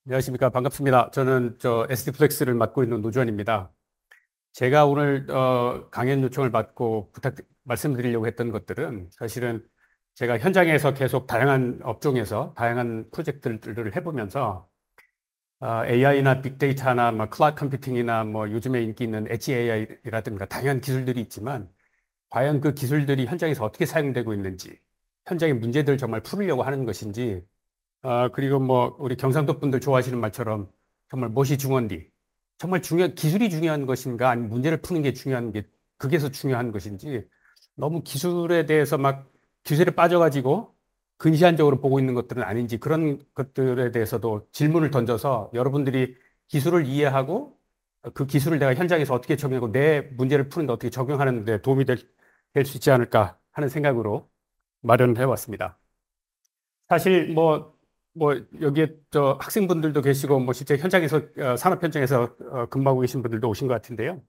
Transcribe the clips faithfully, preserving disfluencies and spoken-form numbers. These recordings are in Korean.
안녕하십니까. 반갑습니다. 저는 저 에스디플렉스를 맡고 있는 노주환입니다. 제가 오늘 어, 강연 요청을 받고 부탁 말씀드리려고 했던 것들은 사실은 제가 현장에서 계속 다양한 업종에서 다양한 프로젝트들을 해보면서 어, 에이아이나 빅데이터나 뭐 클라우드 컴퓨팅이나 뭐 요즘에 인기 있는 엣지 에이아이라든가 다양한 기술들이 있지만 과연 그 기술들이 현장에서 어떻게 사용되고 있는지, 현장의 문제들을 정말 풀으려고 하는 것인지, 아, 그리고 뭐, 우리 경상도 분들 좋아하시는 말처럼 정말 무엇이 중요한디? 정말 중요, 기술이 중요한 것인가? 아니면 문제를 푸는 게 중요한 게, 그게서 중요한 것인지, 너무 기술에 대해서 막 기술에 빠져가지고 근시안적으로 보고 있는 것들은 아닌지, 그런 것들에 대해서도 질문을 던져서 여러분들이 기술을 이해하고 그 기술을 내가 현장에서 어떻게 적용하고 내 문제를 푸는데 어떻게 적용하는 데 도움이 될, 될 수 있지 않을까 하는 생각으로 마련해 왔습니다. 사실 뭐, 뭐, 여기에 저 학생분들도 계시고, 뭐, 실제 현장에서, 어, 산업 현장에서 어, 근무하고 계신 분들도 오신 것 같은데요.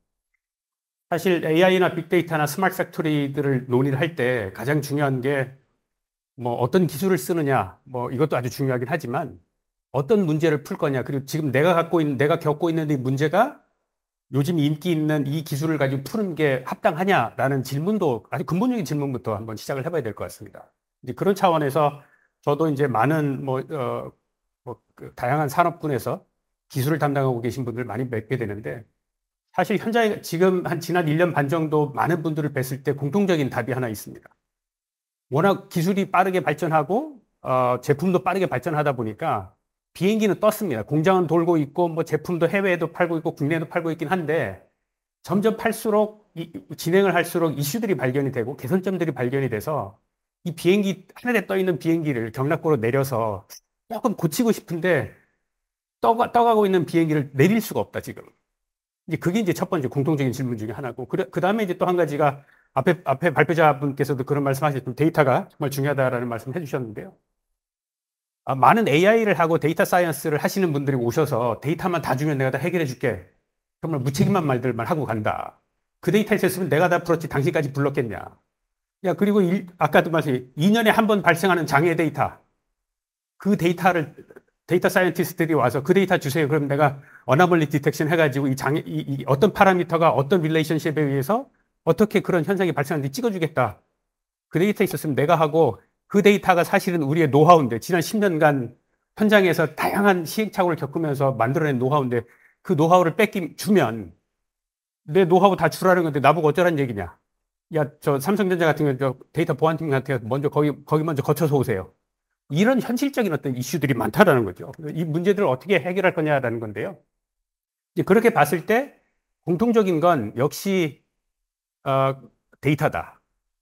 사실 에이아이나 빅데이터나 스마트 팩토리들을 논의를 할 때 가장 중요한 게 뭐 어떤 기술을 쓰느냐, 뭐 이것도 아주 중요하긴 하지만 어떤 문제를 풀 거냐, 그리고 지금 내가 갖고 있는, 내가 겪고 있는 이 문제가 요즘 인기 있는 이 기술을 가지고 푸는 게 합당하냐라는 질문도 아주 근본적인 질문부터 한번 시작을 해봐야 될 것 같습니다. 이제 그런 차원에서 저도 이제 많은 뭐, 어, 뭐, 그 다양한 산업군에서 기술을 담당하고 계신 분들 많이 뵙게 되는데 사실 현장에 지금 한 지난 일 년 반 정도 많은 분들을 뵀을 때 공통적인 답이 하나 있습니다. 워낙 기술이 빠르게 발전하고 어, 제품도 빠르게 발전하다 보니까 비행기는 떴습니다. 공장은 돌고 있고 뭐 제품도 해외에도 팔고 있고 국내에도 팔고 있긴 한데 점점 팔수록 이, 진행을 할수록 이슈들이 발견이 되고 개선점들이 발견이 돼서 이 비행기 하늘에 떠 있는 비행기를 경락고로 내려서 조금 고치고 싶은데 떠가, 떠가고 있는 비행기를 내릴 수가 없다 지금. 이제 그게 이제 첫 번째 공통적인 질문 중에 하나고 그, 그 다음에 이제 또 한 가지가 앞에 앞에 발표자분께서도 그런 말씀하셨지만 데이터가 정말 중요하다라는 말씀 해주셨는데요. 아, 많은 에이아이를 하고 데이터 사이언스를 하시는 분들이 오셔서 데이터만 다 주면 내가 다 해결해 줄게. 정말 무책임한 말들만 하고 간다. 그 데이터 있었으면 내가 다 풀었지 당신까지 불렀겠냐. 야, 그리고 일, 아까도 말씀, 이 년에 한 번 발생하는 장애 데이터. 그 데이터를, 데이터 사이언티스트들이 와서 그 데이터 주세요. 그럼 내가 어나멀리 디텍션 해가지고 이 장애, 이, 이 어떤 파라미터가 어떤 릴레이션십에 의해서 어떻게 그런 현상이 발생하는지 찍어주겠다. 그 데이터 있었으면 내가 하고 그 데이터가 사실은 우리의 노하우인데 지난 십 년간 현장에서 다양한 시행착오를 겪으면서 만들어낸 노하우인데 그 노하우를 뺏기 주면 내 노하우 다 주라는 건데 나보고 어쩌라는 얘기냐. 야, 저 삼성전자 같은 경우 저 데이터 보안팀 같은 경우 먼저 거기 거기 먼저 거쳐서 오세요. 이런 현실적인 어떤 이슈들이 많다라는 거죠. 이 문제들을 어떻게 해결할 거냐라는 건데요. 이제 그렇게 봤을 때 공통적인 건 역시 어, 데이터다.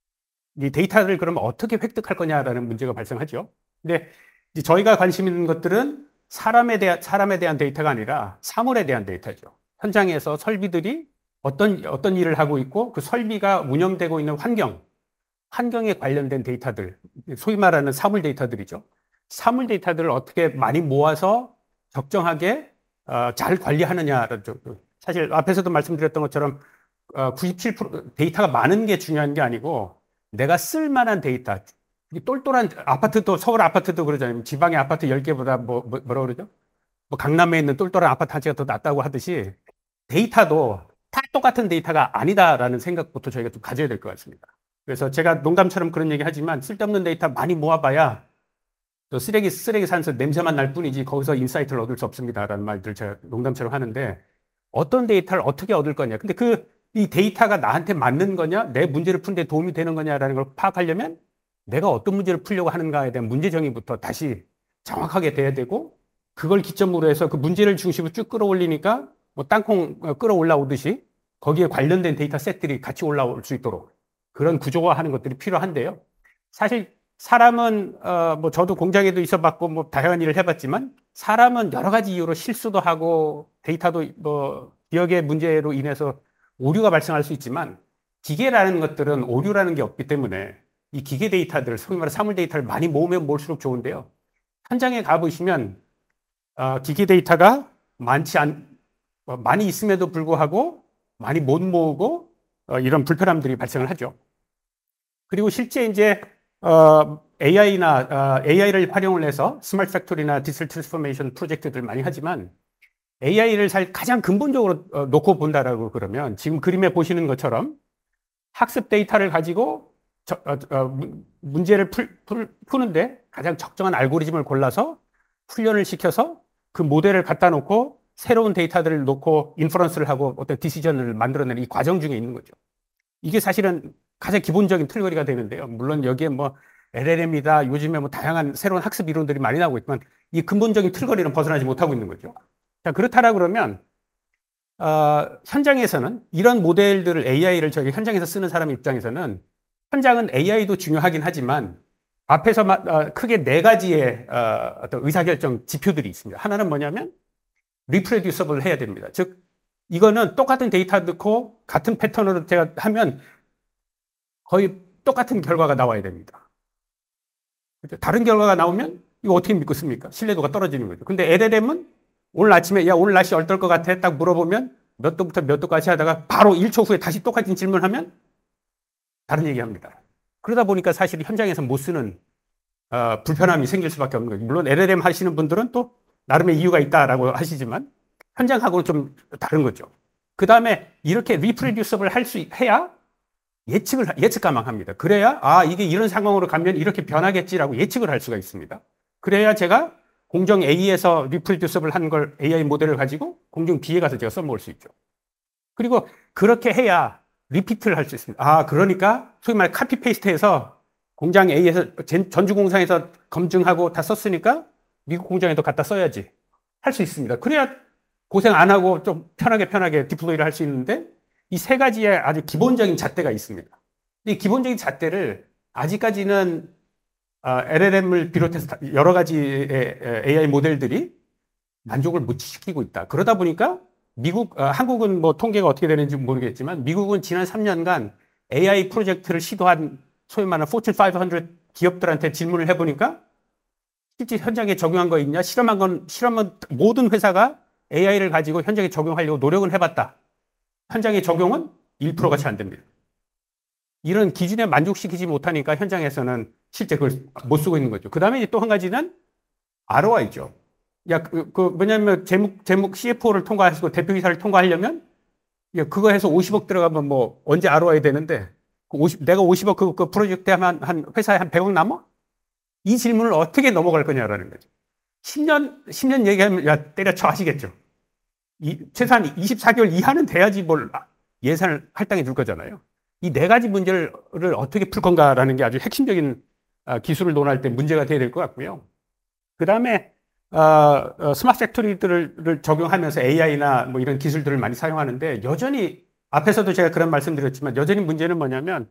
이 데이터를 그러면 어떻게 획득할 거냐라는 문제가 발생하죠. 근데 이제 저희가 관심 있는 것들은 사람에 대한 사람에 대한 데이터가 아니라 사물에 대한 데이터죠. 현장에서 설비들이 어떤 어떤 일을 하고 있고 그 설비가 운영되고 있는 환경, 환경에 관련된 데이터들, 소위 말하는 사물 데이터들이죠. 사물 데이터들을 어떻게 많이 모아서 적정하게 어, 잘 관리하느냐라는 쪽. 사실 앞에서도 말씀드렸던 것처럼 어, 구십칠 퍼센트 데이터가 많은 게 중요한 게 아니고 내가 쓸 만한 데이터. 똘똘한 아파트도 서울 아파트도 그러잖아요. 지방의 아파트 열 개보다 뭐, 뭐 뭐라 그러죠? 뭐 강남에 있는 똘똘한 아파트 한 채가 더 낫다고 하듯이 데이터도 다 똑같은 데이터가 아니다라는 생각부터 저희가 좀 가져야 될 것 같습니다. 그래서 제가 농담처럼 그런 얘기 하지만 쓸데없는 데이터 많이 모아봐야 또 쓰레기 쓰레기 산에서 냄새만 날 뿐이지 거기서 인사이트를 얻을 수 없습니다라는 말들 제가 농담처럼 하는데 어떤 데이터를 어떻게 얻을 거냐. 근데 그 이 데이터가 나한테 맞는 거냐, 내 문제를 푸는 데 도움이 되는 거냐라는 걸 파악하려면 내가 어떤 문제를 풀려고 하는가에 대한 문제 정의부터 다시 정확하게 돼야 되고 그걸 기점으로 해서 그 문제를 중심으로 쭉 끌어올리니까 뭐 땅콩 끌어올라오듯이 거기에 관련된 데이터 셋들이 같이 올라올 수 있도록 그런 구조화하는 것들이 필요한데요. 사실 사람은 어 뭐 저도 공장에도 있어봤고 뭐 다양한 일을 해봤지만 사람은 여러 가지 이유로 실수도 하고 데이터도 뭐 기억의 문제로 인해서 오류가 발생할 수 있지만 기계라는 것들은 오류라는 게 없기 때문에 이 기계 데이터들, 소위 말해 사물 데이터를 많이 모으면 모을수록 좋은데요. 현장에 가보시면 어, 기계 데이터가 많지 않, 어, 많이 있음에도 불구하고 많이 못 모으고 어, 이런 불편함들이 발생을 하죠. 그리고 실제 이제 어, 에이아이나 에이아이를 활용을 해서 스마트 팩토리나 디지털 트랜스포메이션 프로젝트들 많이 하지만 에이아이를 가장 근본적으로 어, 놓고 본다라고 그러면 지금 그림에 보시는 것처럼 학습 데이터를 가지고 저, 어, 어, 문제를 풀, 풀, 푸는데 가장 적정한 알고리즘을 골라서 훈련을 시켜서 그 모델을 갖다 놓고 새로운 데이터들을 놓고 인퍼런스를 하고 어떤 디시전을 만들어내는 이 과정 중에 있는 거죠. 이게 사실은 가장 기본적인 틀거리가 되는데요. 물론 여기에 뭐 엘엘엠이다, 요즘에 뭐 다양한 새로운 학습 이론들이 많이 나오고 있지만 이 근본적인 틀거리는 벗어나지 못하고 있는 거죠. 자, 그렇다라 그러면 어, 현장에서는 이런 모델들을 에이아이를 저기 현장에서 쓰는 사람 입장에서는 현장은 에이아이도 중요하긴 하지만 앞에서 마, 어, 크게 네 가지의 어, 어떤 의사결정 지표들이 있습니다. 하나는 뭐냐면 리프로듀서블 해야 됩니다. 즉 이거는 똑같은 데이터 넣고 같은 패턴으로 제가 하면 거의 똑같은 결과가 나와야 됩니다. 다른 결과가 나오면 이거 어떻게 믿겠습니까? 신뢰도가 떨어지는 거죠. 근데 엘엘엠은 오늘 아침에 야 오늘 날씨 어떨 것 같아? 딱 물어보면 몇 도부터 몇 도까지 하다가 바로 일 초 후에 다시 똑같은 질문하면 다른 얘기합니다. 그러다 보니까 사실 현장에서 못 쓰는 어, 불편함이 생길 수밖에 없는 거죠. 물론 엘엘엠 하시는 분들은 또 나름의 이유가 있다라고 하시지만 현장하고는 좀 다른 거죠. 그 다음에 이렇게 리프로듀서블 할 수 해야 예측을 예측 가망합니다. 그래야 아 이게 이런 상황으로 가면 이렇게 변하겠지라고 예측을 할 수가 있습니다. 그래야 제가 공정 A에서 리프로듀서블 한 걸 에이아이 모델을 가지고 공정 B에 가서 제가 써먹을 수 있죠. 그리고 그렇게 해야 리피트를 할 수 있습니다. 아 그러니까 소위 말 카피 페이스트해서 공장 A에서 전주공장에서 검증하고 다 썼으니까 미국 공장에도 갖다 써야지 할 수 있습니다. 그래야 고생 안 하고 좀 편하게 편하게 디플로이를 할 수 있는데 이 세 가지의 아주 기본적인 잣대가 있습니다. 이 기본적인 잣대를 아직까지는 엘엘엠을 비롯해서 여러 가지의 에이아이 모델들이 만족을 못 시키고 있다. 그러다 보니까 미국, 한국은 뭐 통계가 어떻게 되는지 모르겠지만 미국은 지난 삼 년간 에이아이 프로젝트를 시도한 소위 말하는 포춘 오백 기업들한테 질문을 해보니까 실제 현장에 적용한 거 있냐? 실험한 건, 실험은 모든 회사가 에이아이를 가지고 현장에 적용하려고 노력은 해봤다. 현장의 적용은 일 퍼센트가 채 안 됩니다. 이런 기준에 만족시키지 못하니까 현장에서는 실제 그걸 못 쓰고 있는 거죠. 그 다음에 또 한 가지는 알오아이죠. 야, 그, 그, 뭐냐면 제목, 제목 씨에프오를 통과하시고 대표이사를 통과하려면 야, 그거 해서 오십억 들어가면 뭐 언제 알오아이 되는데 그 오십, 내가 오십억 그, 그 프로젝트 하면 한 회사에 한 백억 남아? 이 질문을 어떻게 넘어갈 거냐라는 거죠. 십 년, 십 년 얘기하면 야, 때려쳐 하시겠죠. 이, 최소한 이십사 개월 이하는 돼야지 뭘 예산을 할당해 줄 거잖아요. 이 네 가지 문제를 어떻게 풀 건가라는 게 아주 핵심적인 기술을 논할 때 문제가 돼야 될 것 같고요. 그 다음에 어, 어, 스마트 팩토리들을 적용하면서 에이아이나 뭐 이런 기술들을 많이 사용하는데 여전히 앞에서도 제가 그런 말씀드렸지만 여전히 문제는 뭐냐면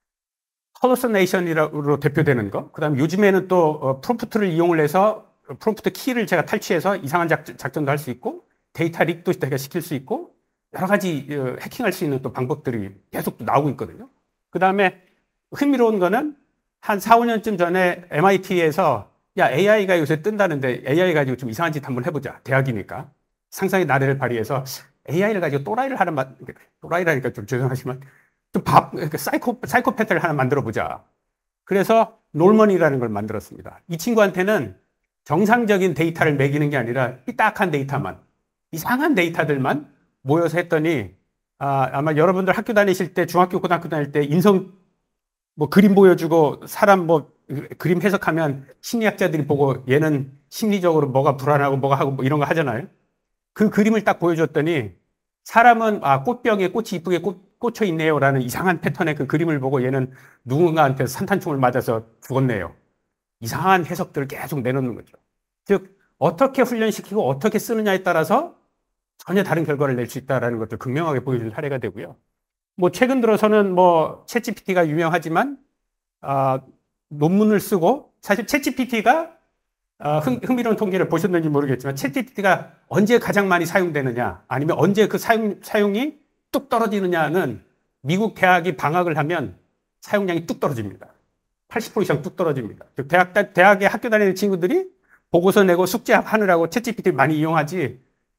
hallucination으로 대표되는 거. 그 다음에 요즘에는 또 어, 프롬프트를 이용을 해서 프롬프트 키를 제가 탈취해서 이상한 작, 작전도 할 수 있고 데이터 릭도 제가 시킬 수 있고 여러 가지 어, 해킹할 수 있는 또 방법들이 계속 또 나오고 있거든요. 그 다음에 흥미로운 거는 한 사, 오 년쯤 전에 엠아이티에서 야, 에이아이가 요새 뜬다는데 에이아이 가지고 좀 이상한 짓 한번 해보자. 대학이니까. 상상의 나래를 발휘해서 에이아이를 가지고 또라이를 하나, 만, 또라이라니까 좀 죄송하지만 좀 밥, 그러니까 사이코, 사이코패스를 하나 만들어 보자. 그래서 놀먼이라는 걸 만들었습니다. 이 친구한테는 정상적인 데이터를 매기는 게 아니라 삐딱한 데이터만, 이상한 데이터들만 모여서 했더니 아, 아마 여러분들 학교 다니실 때 중학교 고등학교 다닐 때 인성 뭐 그림 보여주고 사람 뭐 그림 해석하면 심리학자들이 보고 얘는 심리적으로 뭐가 불안하고 뭐가 하고 뭐 이런 거 하잖아요. 그 그림을 딱 보여줬더니 사람은 아 꽃병에 꽃이 이쁘게 꽃, 꽂혀 있네요라는 이상한 패턴의 그 그림을 보고 얘는 누군가한테 산탄총을 맞아서 죽었네요. 이상한 해석들을 계속 내놓는 거죠. 즉 어떻게 훈련시키고 어떻게 쓰느냐에 따라서 전혀 다른 결과를 낼 수 있다는 것을 극명하게 보여준 사례가 되고요. 뭐 최근 들어서는 뭐 챗지피티가 유명하지만 아, 논문을 쓰고 사실 챗지피티가 아, 흥, 흥미로운 통계를 보셨는지 모르겠지만 챗지피티가 언제 가장 많이 사용되느냐 아니면 언제 그 사용, 사용이 뚝 떨어지느냐는 미국 대학이 방학을 하면 사용량이 뚝 떨어집니다. 팔십 퍼센트 이상 뚝 떨어집니다. 즉 대학, 대학에 학교 다니는 친구들이 보고서 내고 숙제하느라고 챗지피티를 많이 이용하지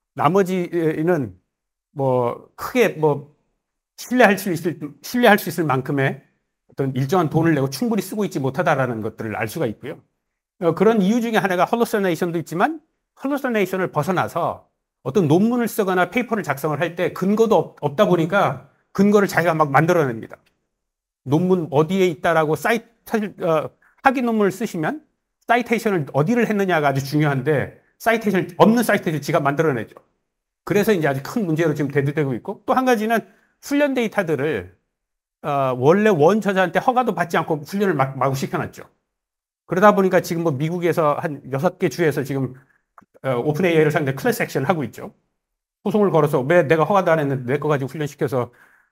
나머지는 뭐 크게 뭐 신뢰할 수 있을 신뢰할 수 있을 만큼의 어떤 일정한 돈을 내고 충분히 쓰고 있지 못하다라는 것들을 알 수가 있고요. 어, 그런 이유 중에 하나가 hallucination도 있지만 hallucination을 벗어나서 어떤 논문을 쓰거나 페이퍼를 작성을 할 때 근거도 없, 없다 보니까 근거를 자기가 막 만들어냅니다. 논문 어디에 있다라고 사이트, 사실, 어, 학위 논문을 쓰시면 사이테이션을 어디를 했느냐가 아주 중요한데 사이테이션 없는 사이테이션 지가 만들어내죠. 그래서 이제 아주 큰 문제로 지금 대두되고 있고 또 한 가지는 훈련 데이터들을 어, 원래 원 저자한테 허가도 받지 않고 훈련을 막, 마구 시켜놨죠. 그러다 보니까 지금 뭐 미국에서 한 여섯 개 주에서 지금 어, 오픈 에이아이를 상대로 클래스 액션을 하고 있죠. 소송을 걸어서 왜 내가 허가도 안 했는데 내 거 가지고 훈련시켜서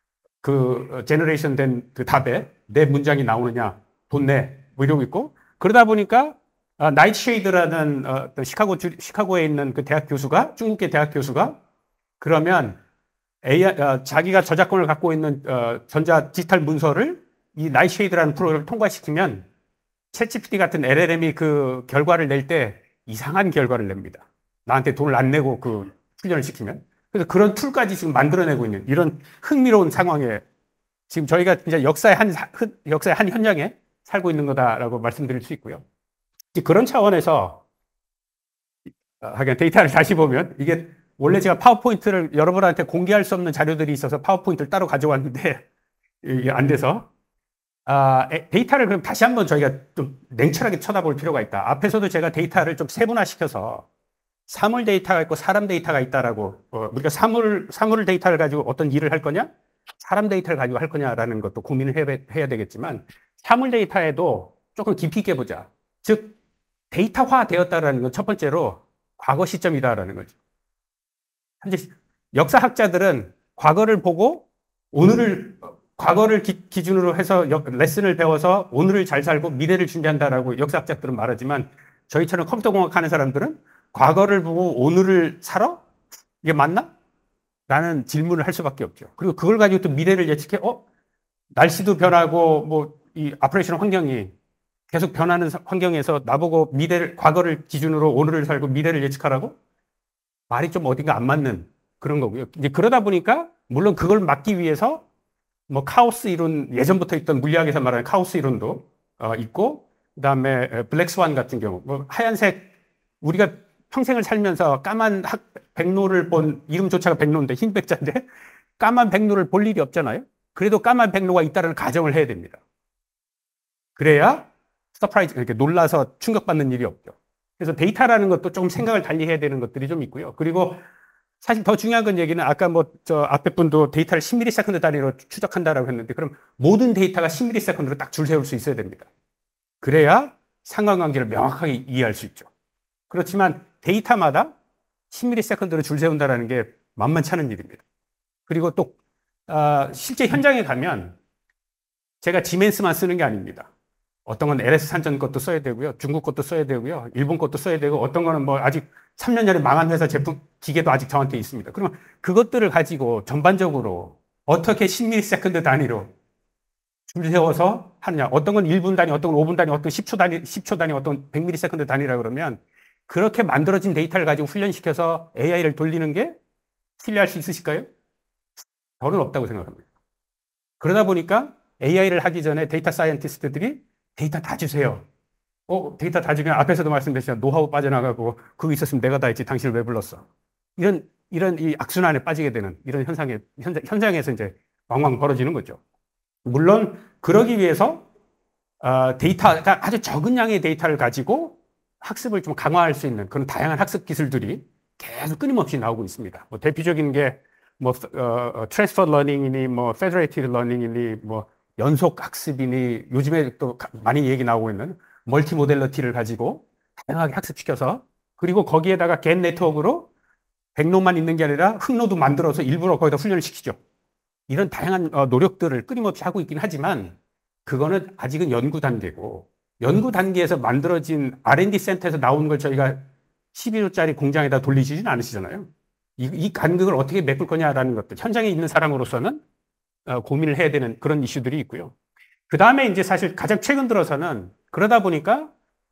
그 제너레이션 된 그 답에 내 문장이 나오느냐 돈 내 뭐 이러고 있고 그러다 보니까 아, 나이트쉐이드라는 어, 시카고 주, 시카고에 있는 그 대학 교수가 중국계 대학 교수가 그러면 에이아이, 어, 자기가 저작권을 갖고 있는 어, 전자 디지털 문서를 이 나이트쉐이드라는 프로그램을 통과시키면 챗지피티 같은 엘엘엠이 그 결과를 낼 때 이상한 결과를 냅니다. 나한테 돈을 안 내고 그 훈련을 시키면. 그래서 그런 툴까지 지금 만들어내고 있는 이런 흥미로운 상황에 지금 저희가 진짜 역사의 한, 역사의 한 현장에 살고 있는 거다라고 말씀드릴 수 있고요. 그런 차원에서 하긴 데이터를 다시 보면 이게 원래 제가 파워포인트를 여러분한테 공개할 수 없는 자료들이 있어서 파워포인트를 따로 가져왔는데 이게 안 돼서 아, 데이터를 그럼 다시 한번 저희가 좀 냉철하게 쳐다볼 필요가 있다. 앞에서도 제가 데이터를 좀 세분화시켜서 사물 데이터가 있고 사람 데이터가 있다라고 어, 우리가 사물 사물 데이터를 가지고 어떤 일을 할 거냐, 사람 데이터를 가지고 할 거냐라는 것도 고민을 해야, 해야 되겠지만 사물 데이터에도 조금 깊이 있게 보자. 즉 데이터화 되었다라는 건 첫 번째로 과거 시점이다라는 거죠. 현재 역사학자들은 과거를 보고 오늘을 과거를 기, 기준으로 해서 역, 레슨을 배워서 오늘을 잘 살고 미래를 준비한다라고 역사학자들은 말하지만 저희처럼 컴퓨터공학 하는 사람들은 과거를 보고 오늘을 살아? 이게 맞나? 라는 질문을 할 수밖에 없죠. 그리고 그걸 가지고 또 미래를 예측해, 어? 날씨도 변하고, 뭐, 이 아프레이션 환경이 계속 변하는 환경에서 나보고 미래를, 과거를 기준으로 오늘을 살고 미래를 예측하라고? 말이 좀 어딘가 안 맞는 그런 거고요. 이제 그러다 보니까, 물론 그걸 막기 위해서 뭐 카오스 이론, 예전부터 있던 물리학에서 말하는 카오스 이론도 어, 있고, 그 다음에 블랙스완 같은 경우, 뭐 하얀색, 우리가 평생을 살면서 까만 학, 백로를 본, 이름조차가 백로인데, 흰 백자인데, 까만 백로를 볼 일이 없잖아요? 그래도 까만 백로가 있다는 가정을 해야 됩니다. 그래야 서프라이즈, 이렇게 놀라서 충격받는 일이 없죠. 그래서 데이터라는 것도 조금 생각을 달리 해야 되는 것들이 좀 있고요. 그리고 사실 더 중요한 건 얘기는 아까 뭐 저 앞에 분도 데이터를 십 밀리세컨드 단위로 추적한다라고 했는데 그럼 모든 데이터가 십 밀리세컨드로 딱 줄 세울 수 있어야 됩니다. 그래야 상관관계를 명확하게 이해할 수 있죠. 그렇지만 데이터마다 십 밀리세컨드로 줄 세운다는 게 만만치 않은 일입니다. 그리고 또 어, 실제 현장에 가면 제가 지멘스만 쓰는 게 아닙니다. 어떤 건 엘에스 산전 것도 써야 되고요. 중국 것도 써야 되고요. 일본 것도 써야 되고 어떤 거는 뭐 아직 삼 년 전에 망한 회사 제품 기계도 아직 저한테 있습니다. 그러면 그것들을 가지고 전반적으로 어떻게 십 밀리세컨드 단위로 줄 세워서 하느냐. 어떤 건 일 분 단위, 어떤 건 오 분 단위, 어떤 건 십 초 단위, 십 초 단위, 어떤 백 밀리세컨드 단위라 그러면 그렇게 만들어진 데이터를 가지고 훈련시켜서 에이아이를 돌리는 게 신뢰할 수 있으실까요? 저는 없다고 생각합니다. 그러다 보니까 에이아이를 하기 전에 데이터 사이언티스트들이 데이터 다 주세요. 어, 데이터 다 주면 앞에서도 말씀드렸지만 노하우 빠져나가고 그거 있었으면 내가 다 했지 당신을 왜 불렀어. 이런, 이런 이 악순환에 빠지게 되는 이런 현상에, 현장, 현장에서 이제 왕왕 벌어지는 거죠. 물론 그러기 위해서 어, 데이터가 아주 적은 양의 데이터를 가지고 학습을 좀 강화할 수 있는 그런 다양한 학습 기술들이 계속 끊임없이 나오고 있습니다. 뭐 대표적인 게 뭐 어, 트랜스퍼 러닝이니 뭐 페더레이티드 러닝이니 뭐 연속 학습이니 요즘에 또 많이 얘기 나오고 있는 멀티 모델러티를 가지고 다양하게 학습시켜서 그리고 거기에다가 겟 네트워크로 백로만 있는 게 아니라 흑로도 만들어서 일부러 거기다 훈련을 시키죠. 이런 다양한 노력들을 끊임없이 하고 있긴 하지만 그거는 아직은 연구 단계고 연구 단계에서 만들어진 알 앤 디 센터에서 나온 걸 저희가 십일 호짜리 공장에다 돌리지는 않으시잖아요. 이, 이 간극을 어떻게 메꿀 거냐라는 것들 현장에 있는 사람으로서는 어, 고민을 해야 되는 그런 이슈들이 있고요. 그 다음에 이제 사실 가장 최근 들어서는 그러다 보니까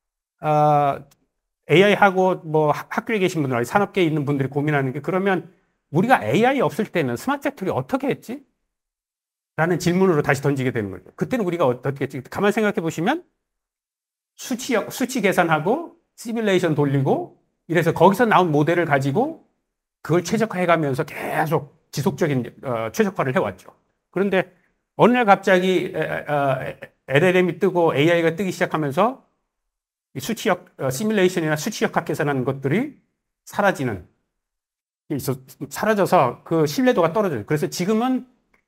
어, 에이아이하고 뭐 학교에 계신 분들, 산업계에 있는 분들이 고민하는 게 그러면 우리가 에이아이 없을 때는 스마트 팩토리 어떻게 했지? 라는 질문으로 다시 던지게 되는 거죠. 그때는 우리가 어떻게 했지? 가만 생각해 보시면 수치, 수치 계산하고 시뮬레이션 돌리고 이래서 거기서 나온 모델을 가지고 그걸 최적화해 가면서 계속 지속적인 어, 최적화를 해왔죠. 그런데 어느 날 갑자기 엘엘엠이 뜨고 에이아이가 뜨기 시작하면서 수치역, 어, 시뮬레이션이나 수치역학 계산하는 것들이 사라지는, 사라져서 그 신뢰도가 떨어져요. 그래서 지금은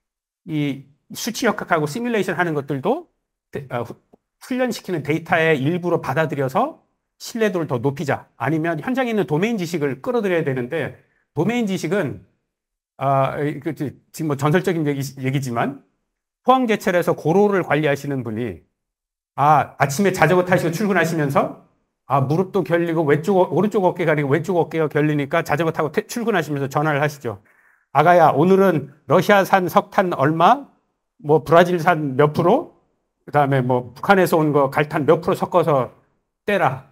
이 수치역학하고 시뮬레이션 하는 것들도 어, 훈련시키는 데이터의 일부로 받아들여서 신뢰도를 더 높이자. 아니면 현장에 있는 도메인 지식을 끌어들여야 되는데, 도메인 지식은, 아, 그, 지금 뭐 전설적인 얘기, 얘기지만, 포항제철에서 고로를 관리하시는 분이, 아, 아침에 자전거 타시고 출근하시면서, 아, 무릎도 결리고, 왼쪽, 오른쪽 어깨가 아니고 왼쪽 어깨가 결리니까 자전거 타고 태, 출근하시면서 전화를 하시죠. 아가야, 오늘은 러시아산 석탄 얼마, 뭐 브라질산 몇 프로, 그 다음에 뭐 북한에서 온 거 갈탄 몇 프로 섞어서 떼라.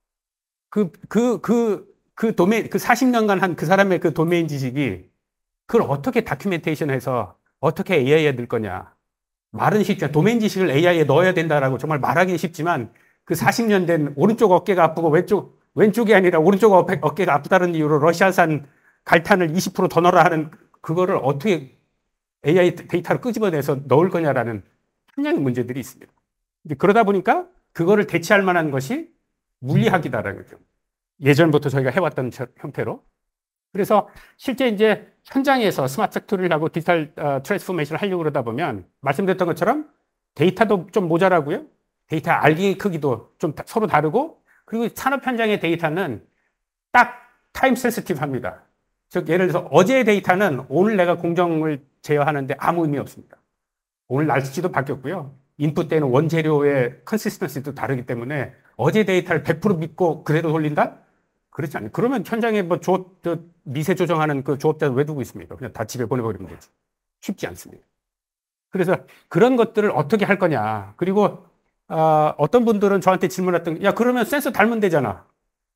그, 그, 그, 그 도메인, 그 사십 년간 한 그 사람의 그 도메인 지식이 그걸 어떻게 다큐멘테이션 해서 어떻게 에이아이에 넣을 거냐. 말은 쉽죠. 도메인 지식을 에이아이에 넣어야 된다라고 정말 말하기 쉽지만 그 사십 년 된 오른쪽 어깨가 아프고 왼쪽, 왼쪽이 아니라 오른쪽 어깨, 어깨가 아프다는 이유로 러시아산 갈탄을 이십 퍼센트 더 넣어라 하는 그거를 어떻게 에이아이 데이터를 끄집어내서 넣을 거냐라는 한량의 문제들이 있습니다. 이제 그러다 보니까 그거를 대체할 만한 것이 물리학이다라는 거죠. 예전부터 저희가 해왔던 형태로. 그래서 실제 이제 현장에서 스마트 팩토리를 하고 디지털 어, 트랜스포메이션을 하려고 그러다 보면 말씀드렸던 것처럼 데이터도 좀 모자라고요. 데이터 알갱이 크기도 좀 다, 서로 다르고, 그리고 산업 현장의 데이터는 딱 타임 센시티브합니다. 즉 예를 들어서 어제의 데이터는 오늘 내가 공정을 제어하는데 아무 의미 없습니다. 오늘 날씨도 바뀌었고요. 인풋 때는 원재료의 컨시스턴시도 다르기 때문에 어제 데이터를 백 퍼센트 믿고 그대로 돌린다? 그렇지 않아요. 그러면 현장에 뭐 조업, 미세 조정하는 그 조업자 왜 두고 있습니까? 그냥 다 집에 보내버리면 되지. 쉽지 않습니다. 그래서 그런 것들을 어떻게 할 거냐. 그리고, 어, 어떤 분들은 저한테 질문했던, 야, 그러면 센서 달면 되잖아.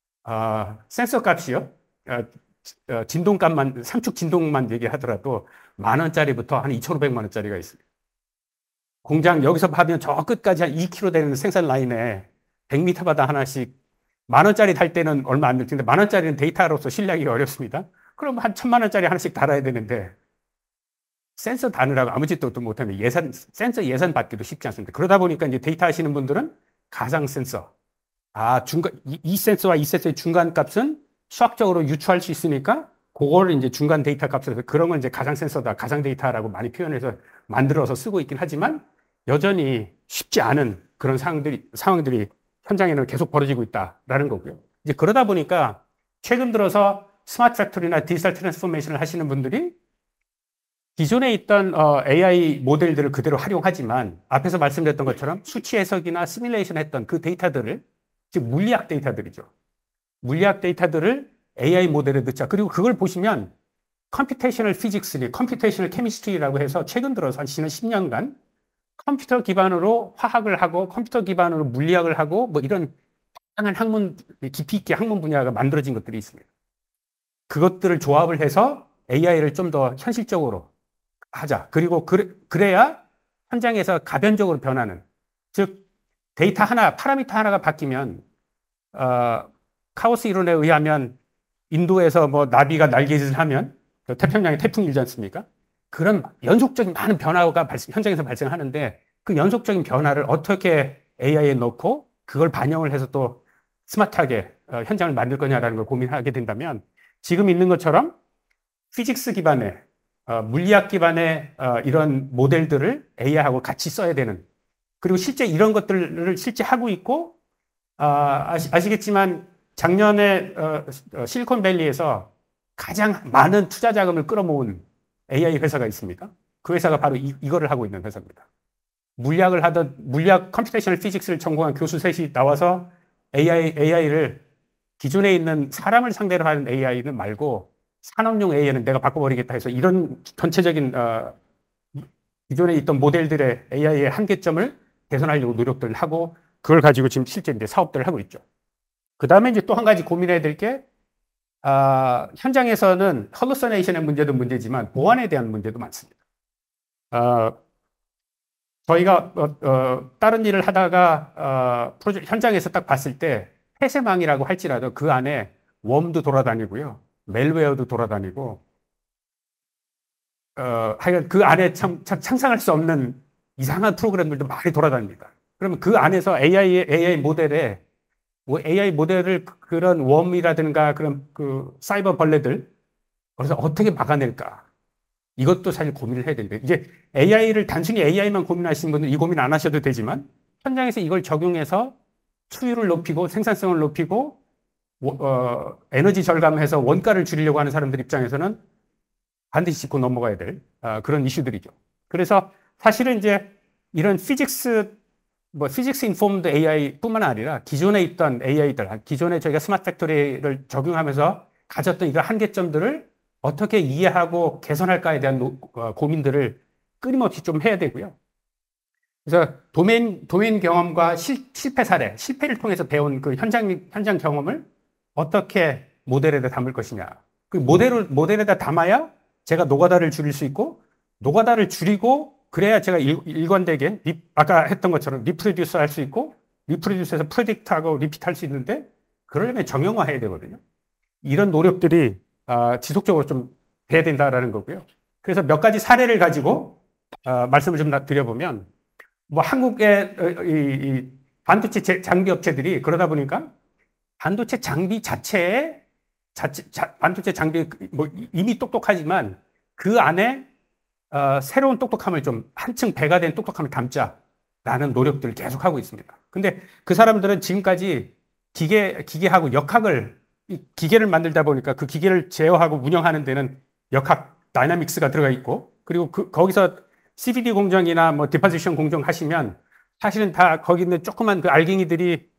아, 센서 값이요? 아, 어, 진동값만, 삼축 진동만 얘기하더라도 만 원짜리부터 한 이천오백만 원짜리가 있습니다. 공장 여기서 하면 저 끝까지 한 이 킬로미터 되는 생산 라인에 백 미터마다 하나씩 만 원짜리 달 때는 얼마 안 될 텐데 만 원짜리는 데이터로서 신뢰하기가 어렵습니다. 그럼 한 천만 원짜리 하나씩 달아야 되는데 센서 다느라고 아무 짓도 못하면 예산, 센서 예산 받기도 쉽지 않습니다. 그러다 보니까 이제 데이터 하시는 분들은 가상 센서. 아, 중간, 이, 이 센서와 이 센서의 중간 값은 수학적으로 유추할 수 있으니까 그걸 이제 중간 데이터 값에서 그런 건 이제 가상 센서다, 가상 데이터라고 많이 표현해서 만들어서 쓰고 있긴 하지만 여전히 쉽지 않은 그런 상황들이, 상황들이 현장에는 계속 벌어지고 있다라는 거고요. 이제 그러다 보니까 최근 들어서 스마트 팩토리나 디지털 트랜스포메이션을 하시는 분들이 기존에 있던 어, 에이아이 모델들을 그대로 활용하지만 앞에서 말씀드렸던 것처럼 수치 해석이나 시뮬레이션 했던 그 데이터들을, 즉 물리학 데이터들이죠. 물리학 데이터들을 에이아이 모델에 넣자. 그리고 그걸 보시면 컴퓨테이셔널 피직스니 컴퓨테이셔널 케미스트리라고 해서 최근 들어서 한 지난 십 년간 컴퓨터 기반으로 화학을 하고 컴퓨터 기반으로 물리학을 하고 뭐 이런 다양한 학문, 깊이 있게 학문 분야가 만들어진 것들이 있습니다. 그것들을 조합을 해서 에이아이를 좀 더 현실적으로 하자. 그리고 그래, 그래야 현장에서 가변적으로 변하는, 즉 데이터 하나, 파라미터 하나가 바뀌면 어, 카오스 이론에 의하면 인도에서 뭐 나비가 날개짓을 하면 태평양에 태풍이 일지 않습니까? 그런 연속적인 많은 변화가 발생, 현장에서 발생하는데 그 연속적인 변화를 어떻게 에이아이에 넣고 그걸 반영을 해서 또 스마트하게 어, 현장을 만들 거냐라는 걸 고민하게 된다면 지금 있는 것처럼 피직스 기반의 어, 물리학 기반의 어, 이런 모델들을 에이아이하고 같이 써야 되는, 그리고 실제 이런 것들을 실제 하고 있고 아, 아시, 아시겠지만 작년에 어, 어, 실리콘밸리에서 가장 많은 투자 자금을 끌어모은 에이아이 회사가 있습니다. 그 회사가 바로 이, 이거를 하고 있는 회사입니다. 물리학을 하던 물리학 컴퓨테이셔널 피직스를 전공한 교수 셋이 나와서 에이아이, 에이아이를 기존에 있는 사람을 상대로 하는 에이아이는 말고 산업용 에이아이는 내가 바꿔버리겠다 해서 이런 전체적인 어, 기존에 있던 모델들의 에이아이의 한계점을 개선하려고 노력들을 하고 그걸 가지고 지금 실제 이제 사업들을 하고 있죠. 그 다음에 이제 또 한 가지 고민해야 될 게 아, 현장에서는 헐루시네이션의 문제도 문제지만 보안에 대한 문제도 많습니다. 아, 저희가 어, 어, 다른 일을 하다가 어, 프로젝트 현장에서 딱 봤을 때 폐쇄망이라고 할지라도 그 안에 웜도 돌아다니고요, 멜웨어도 돌아다니고, 어, 하여간 그 안에 참, 참 상상할 수 없는 이상한 프로그램들도 많이 돌아다닙니다. 그러면 그 안에서 에이아이, 에이아이 모델에 뭐 에이아이 모델을 그런 웜이라든가 그런 그 사이버 벌레들 그래서 어떻게 막아낼까? 이것도 사실 고민을 해야 되는데, 이제 에이아이를 단순히 에이아이만 고민하시는 분은 이 고민 안 하셔도 되지만 현장에서 이걸 적용해서 수율을 높이고 생산성을 높이고 어, 에너지 절감해서 원가를 줄이려고 하는 사람들 입장에서는 반드시 짚고 넘어가야 될 어, 그런 이슈들이죠. 그래서 사실은 이제 이런 피직스 뭐 피직스 인포먼드 에이아이뿐만 아니라 기존에 있던 에이아이들, 기존에 저희가 스마트 팩토리를 적용하면서 가졌던 이런 한계점들을 어떻게 이해하고 개선할까에 대한 노, 어, 고민들을 끊임없이 좀 해야 되고요. 그래서 도메인, 도메인 경험과 실, 실패 사례, 실패를 통해서 배운 그 현장, 현장 경험을 어떻게 모델에다 담을 것이냐. 그 모델을, 모델에다 담아야 제가 노가다를 줄일 수 있고, 노가다를 줄이고, 그래야 제가 일, 일관되게, 리, 아까 했던 것처럼 리프로듀스 할 수 있고, 리프로듀스해서 프레딕트하고 리피트 할 수 있는데, 그러려면 정형화 해야 되거든요. 이런 노력들이 어, 지속적으로 좀 돼야 된다라는 거고요. 그래서 몇 가지 사례를 가지고 어, 말씀을 좀 드려보면, 뭐 한국의 이, 이 반도체 장비 업체들이 그러다 보니까 반도체 장비 자체에 자체, 자, 반도체 장비 뭐 이미 똑똑하지만 그 안에 어, 새로운 똑똑함을 좀 한층 배가 된 똑똑함을 담자라는 노력들을 계속하고 있습니다. 근데 그 사람들은 지금까지 기계, 기계하고 역학을 이 기계를 만들다 보니까 그 기계를 제어하고 운영하는 데는 역학 다이나믹스가 들어가 있고, 그리고 그, 거기서 씨비디 공정이나 뭐 디포지션 공정 하시면 사실은 다 거기 있는 조그만 그 알갱이들이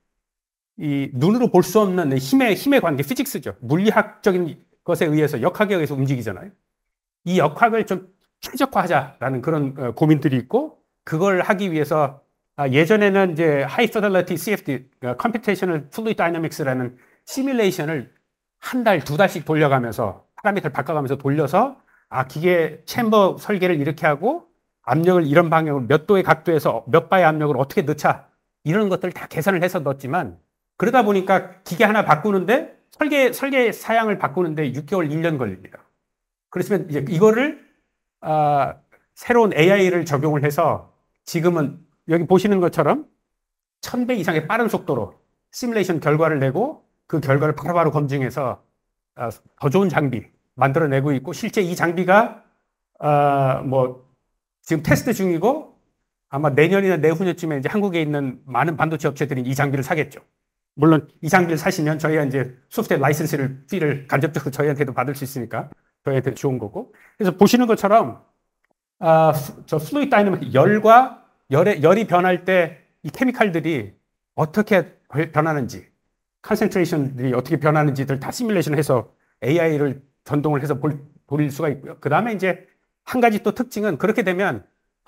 이 눈으로 볼 수 없는 힘의, 힘의 관계, 피직스죠. 물리학적인 것에 의해서, 역학에 의해서 움직이잖아요. 이 역학을 좀 최적화하자라는 그런 고민들이 있고, 그걸 하기 위해서 아, 예전에는 이제 High Fidelity 씨에프디, Computational Fluid Dynamics라는 시뮬레이션을 한 달, 두 달씩 돌려가면서 파라미터를 바꿔가면서 돌려서 아, 기계 챔버 설계를 이렇게 하고 압력을 이런 방향으로 몇 도의 각도에서 몇 바의 압력을 어떻게 넣자, 이런 것들을 다 계산을 해서 넣었지만, 그러다 보니까 기계 하나 바꾸는데 설계, 설계 사양을 바꾸는데 육 개월, 일 년 걸립니다. 그렇지만 이제 이거를 아, 새로운 에이아이를 적용을 해서 지금은 여기 보시는 것처럼 천 배 이상의 빠른 속도로 시뮬레이션 결과를 내고 그 결과를 바로바로 검증해서 아, 더 좋은 장비 만들어내고 있고, 실제 이 장비가 아, 뭐 지금 테스트 중이고 아마 내년이나 내후년쯤에 이제 한국에 있는 많은 반도체 업체들이 이 장비를 사겠죠. 물론 이 장비를 사시면 저희가 이제 소프트웨어 라이센스를 피를 간접적으로 저희한테도 받을 수 있으니까 저희한테 좋은 거고. 그래서 보시는 것처럼 아, 저 플루이드 다이내믹, 열과 열의 열이 변할 때 이 케미칼들이 어떻게 변하는지, 컨센트레이션들이 어떻게 변하는지들 다 시뮬레이션을 해서 에이아이를 전동을 해서 볼, 돌릴 수가 있고요. 그 다음에 이제 한 가지 또 특징은, 그렇게 되면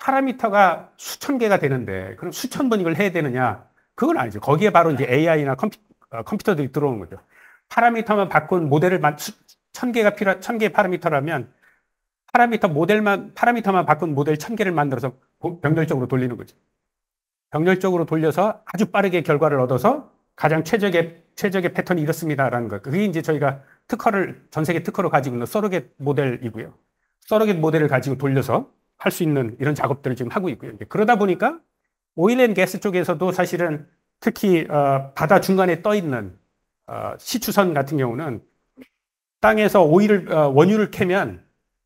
파라미터가 수천 개가 되는데 그럼 수천 번 이걸 해야 되느냐? 그건 아니죠. 거기에 바로 이제 에이아이나 컴퓨, 어, 컴퓨터들이 들어오는 거죠. 파라미터만 바꾼 모델을 만, 수, 천 개가 필요, 천 개의 파라미터라면 파라미터 모델만, 파라미터만 바꾼 모델 천 개를 만들어서 병렬적으로 돌리는 거죠. 병렬적으로 돌려서 아주 빠르게 결과를 얻어서 가장 최적의, 최적의 패턴이 이렇습니다라는 거. 그게 이제 저희가 특허를, 전 세계 특허로 가지고 있는 서로겟 모델이고요. 서로겟 모델을 가지고 돌려서 할 수 있는 이런 작업들을 지금 하고 있고요. 그러다 보니까 오일 앤 가스 쪽에서도 사실은 특히 어, 바다 중간에 떠 있는 어, 시추선 같은 경우는 땅에서 오일을 어, 원유를 캐면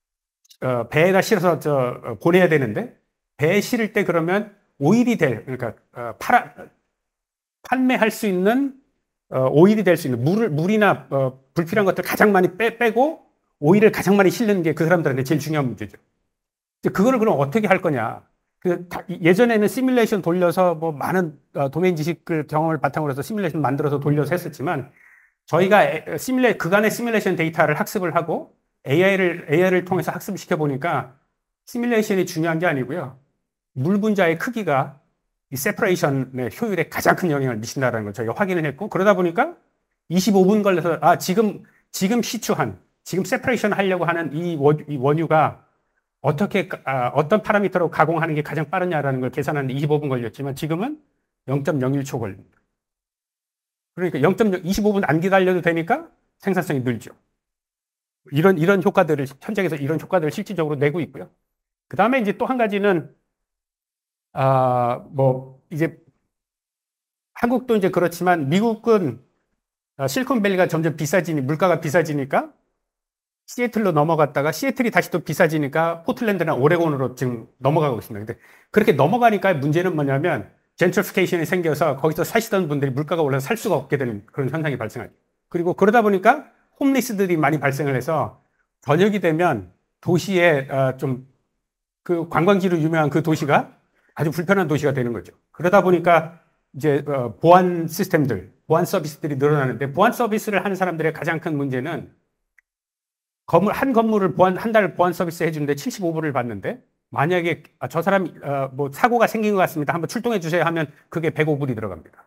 어, 배에다 실어서 저, 어, 보내야 되는데, 배에 실을 때 그러면 오일이 될, 그러니까 어, 팔아, 판매할 수 있는 어, 오일이 될 수 있는 물을, 물이나 어, 불필요한 것들 가장 많이 빼, 빼고 오일을 가장 많이 실는 게 그 사람들한테 제일 중요한 문제죠. 그거를 그럼 어떻게 할 거냐? 그 예전에는 시뮬레이션 돌려서 뭐 많은 어, 도메인 지식을 경험을 바탕으로 해서 시뮬레이션 만들어서 돌려서 했었지만, 저희가 시뮬레 그간의 시뮬레이션 데이터를 학습을 하고 에이아이를 에이아이를 통해서 학습을 시켜 보니까 시뮬레이션이 중요한 게 아니고요, 물 분자의 크기가 이 세퍼레이션의 효율에 가장 큰 영향을 미친다는 걸 저희가 확인을 했고, 그러다 보니까 이십오 분 걸려서 아 지금 지금 시추한 지금 세퍼레이션 하려고 하는 이, 원, 이 원유가 어떻게 아, 어떤 파라미터로 가공하는 게 가장 빠르냐라는 걸 계산하는 데 이십오 분 걸렸지만 지금은 영 점 영일 초 걸립니다. 그러니까 영 점 이십오 분 안 기다려도 되니까 생산성이 늘죠. 이런 이런 효과들을 현장에서 이런 효과들을 실질적으로 내고 있고요. 그 다음에 이제 또 한 가지는 아 뭐 이제 한국도 이제 그렇지만 미국은 실리콘밸리가 점점 비싸지니 물가가 비싸지니까 시애틀로 넘어갔다가 시애틀이 다시 또 비싸지니까 포틀랜드나 오레곤으로 지금 넘어가고 있습니다. 근데 그렇게 넘어가니까 문제는 뭐냐면 젠트리피케이션이 생겨서 거기서 사시던 분들이 물가가 올라서 살 수가 없게 되는 그런 현상이 발생하죠. 그리고 그러다 보니까 홈리스들이 많이 발생을 해서 저녁이 되면 도시에 좀 그 관광지로 유명한 그 도시가 아주 불편한 도시가 되는 거죠. 그러다 보니까 이제 보안 시스템들, 보안 서비스들이 늘어나는데 보안 서비스를 하는 사람들의 가장 큰 문제는 건물, 한 건물을 보안, 한 달 보안 서비스 해주는데 칠십오 불을 받는데 만약에 아, 저 사람이 어, 뭐 사고가 생긴 것 같습니다. 한번 출동해 주세요 하면 그게 백오 불이 들어갑니다.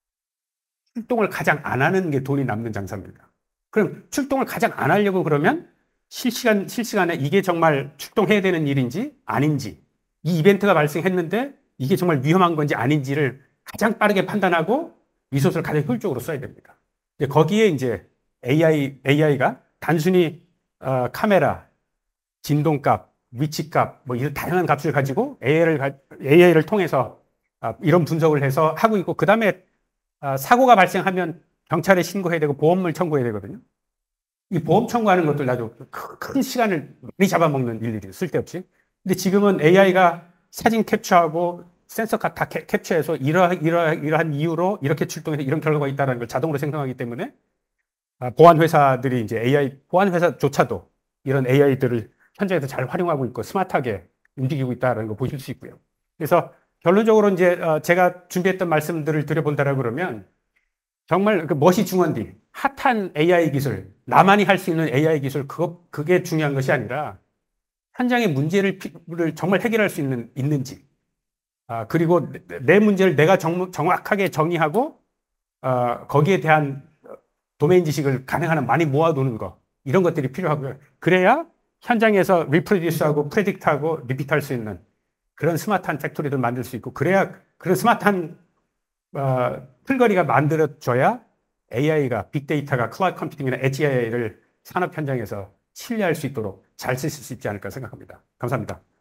출동을 가장 안 하는 게 돈이 남는 장사입니다. 그럼 출동을 가장 안 하려고 그러면 실시간, 실시간에 이게 정말 출동해야 되는 일인지 아닌지 이 이벤트가 발생했는데 이게 정말 위험한 건지 아닌지를 가장 빠르게 판단하고 리소스를 가장 효율적으로 써야 됩니다. 거기에 이제 에이아이, 에이아이가 단순히 어, 카메라, 진동값, 위치값, 뭐 이런 다양한 값을 가지고 에이아이를, 에이아이를 통해서 어, 이런 분석을 해서 하고 있고, 그 다음에 어, 사고가 발생하면 경찰에 신고해야 되고 보험을 청구해야 되거든요. 이 보험 청구하는 것들 아주 큰 시간을 많이 잡아먹는 일들이 쓸데없이. 근데 지금은 에이아이가 사진 캡처하고 센서가 다 캡, 캡처해서 이러한, 이러한, 이러한 이유로 이렇게 출동해서 이런 결과가 있다는 걸 자동으로 생성하기 때문에 보안 회사들이 이제 에이아이, 보안 회사조차도 이런 에이아이들을 현장에서 잘 활용하고 있고 스마트하게 움직이고 있다는 거 보실 수 있고요. 그래서 결론적으로 이제 제가 준비했던 말씀들을 드려본다라고 그러면 정말 그 멋이 중요한데 핫한 에이아이 기술, 나만이 할 수 있는 에이아이 기술, 그거, 그게 중요한 것이 아니라 현장의 문제를 정말 해결할 수 있는, 있는지, 아, 그리고 내, 내 문제를 내가 정, 정확하게 정의하고, 어, 거기에 대한 도메인 지식을 가능한 한 많이 모아두는 거, 이런 것들이 필요하고요. 그래야 현장에서 리프로듀스하고 프레딕트하고 리피트할 수 있는 그런 스마트한 팩토리를 만들 수 있고, 그래야 그런 스마트한 어, 풀거리가 만들어져야 에이아이가, 빅데이터가, 클라우드 컴퓨팅이나 엣지 에이아이를 산업 현장에서 신뢰할 수 있도록 잘 쓰실 수 있지 않을까 생각합니다. 감사합니다.